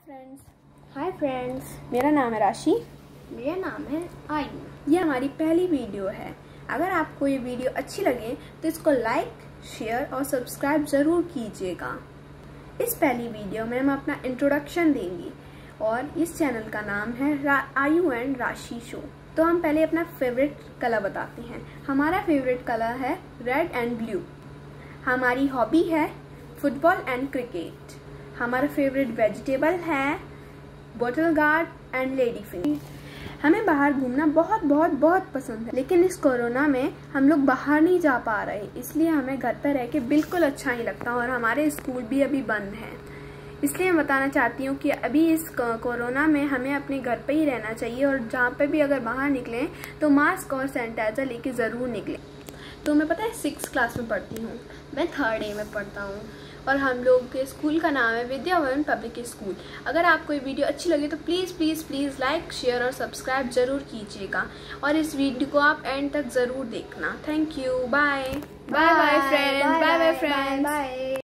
Hi friends, मेरा नाम है राशि। मेरा नाम है आयु। ये हमारी पहली वीडियो है। अगर आपको ये वीडियो अच्छी लगे तो इसको लाइक, शेयर और सब्सक्राइब ज़रूर कीजिएगा। इस पहली वीडियो में हम अपना इंट्रोडक्शन देंगे और इस चैनल का नाम है आयु एंड राशि शो। तो हम पहले अपना फेवरेट कलर बताते हैं। हमारा फेवरेट कलर है रेड एंड ब्लू। हमारी हॉबी है फुटबॉल एंड क्रिकेट। हमारा फेवरेट वेजिटेबल है bottle gourd and lady finger. हमें बाहर घूमना बहुत बहुत बहुत पसंद है, लेकिन इस कोरोना में हम लोग बाहर नहीं जा पा रहे, इसलिए हमें घर पर रह के बिल्कुल अच्छा नहीं लगता और हमारे स्कूल भी अभी बंद हैं। इसलिए मैं बताना चाहती हूँ कि अभी इस कोरोना में हमें अपने घर पे ही रहना चाहिए और जहाँ पे भी अगर बाहर निकलें तो मास्क और सैनिटाइजर लेके ज़रूर निकलें। तो मैं पता है 6th क्लास में पढ़ती हूँ। मैं 3rd A में पढ़ता हूँ और हम लोग के स्कूल का नाम है विद्या भवन पब्लिक स्कूल। अगर आपको ये वीडियो अच्छी लगे तो प्लीज़ लाइक, शेयर और सब्सक्राइब ज़रूर कीजिएगा और इस वीडियो को आप एंड तक ज़रूर देखना। Thank you. Bye bye friends.